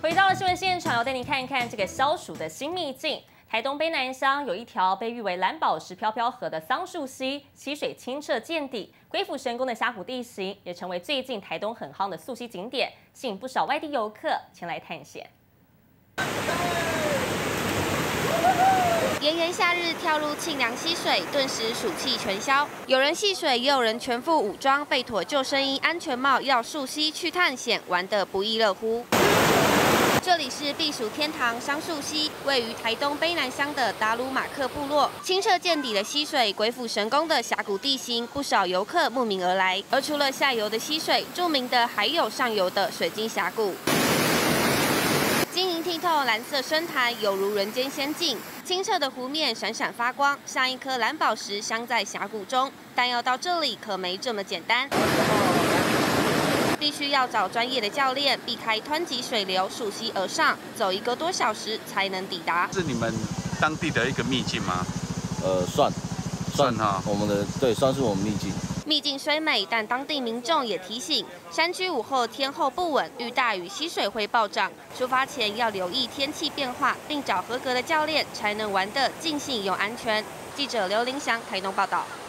回到了新闻现场，要带您看一看这个消暑的新秘境。台东卑南乡有一条被誉为蓝宝石飘飘河的桑树溪，溪水清澈见底，鬼斧神工的峡谷地形也成为最近台东很夯的溯溪景点，吸引不少外地游客前来探险。 炎炎夏日跳入沁凉溪水，顿时暑气全消。有人戏水，也有人全副武装，备妥救生衣、安全帽，要溯溪去探险，玩得不亦乐乎。这里是避暑天堂桑树溪，位于台东卑南乡的达鲁马克部落。清澈见底的溪水，鬼斧神工的峡谷地形，不少游客慕名而来。而除了下游的溪水，著名的还有上游的水晶峡谷。晶莹剔透，蓝色深潭犹如人间仙境，清澈的湖面闪闪发光，像一颗蓝宝石镶在峡谷中。但要到这里可没这么简单。必须要找专业的教练，避开湍急水流，溯溪而上，走1个多小时才能抵达。 是你们当地的一个秘境吗？ 算哈， 我们的对，算是我们秘境。 秘境虽美，但当地民众也提醒，山区午后天候不稳，遇大雨溪水会暴涨。出发前要留意天气变化，并找合格的教练，才能玩得尽兴又安全。记者刘林祥台东报道。